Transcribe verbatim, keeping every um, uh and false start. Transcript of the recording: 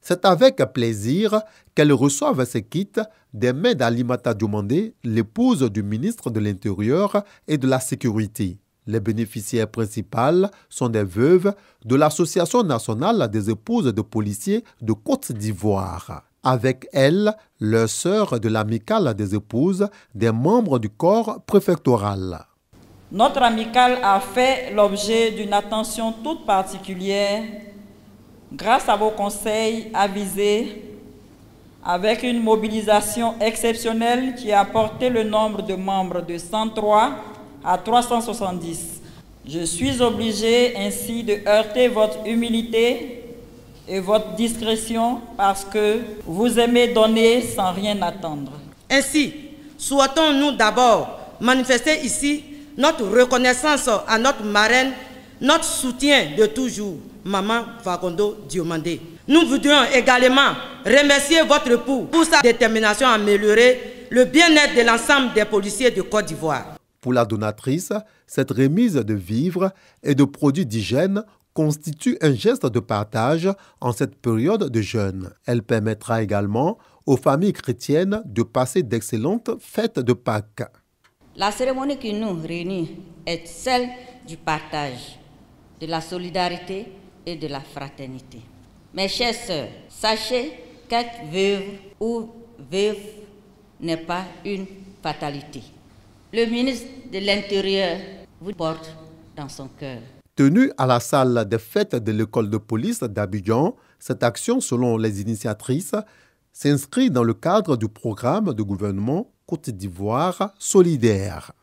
C'est avec plaisir qu'elles reçoivent ces kits des mains d'Alimata Diomandé, l'épouse du ministre de l'Intérieur et de la Sécurité. Les bénéficiaires principales sont des veuves de l'Association nationale des épouses de policiers de Côte d'Ivoire. Avec elles, leurs sœurs de l'amicale des épouses des membres du corps préfectoral. Notre amicale a fait l'objet d'une attention toute particulière grâce à vos conseils avisés, avec une mobilisation exceptionnelle qui a porté le nombre de membres de cent trois à trois cent soixante-dix. Je suis obligé ainsi de heurter votre humilité et votre discrétion parce que vous aimez donner sans rien attendre. Ainsi, souhaitons-nous d'abord manifester ici notre reconnaissance à notre marraine, notre soutien de toujours, Maman Fakondo Diomandé. Nous voudrions également remercier votre époux pour sa détermination à améliorer le bien-être de l'ensemble des policiers de Côte d'Ivoire. Pour la donatrice, cette remise de vivres et de produits d'hygiène constitue un geste de partage en cette période de jeûne. Elle permettra également aux familles chrétiennes de passer d'excellentes fêtes de Pâques. La cérémonie qui nous réunit est celle du partage, de la solidarité et de la fraternité. Mes chères sœurs, sachez qu'être veuve ou veuve n'est pas une fatalité. Le ministre de l'Intérieur vous porte dans son cœur. Tenue à la salle des fêtes de l'école de police d'Abidjan, cette action, selon les initiatrices, s'inscrit dans le cadre du programme de gouvernement Côte d'Ivoire solidaire.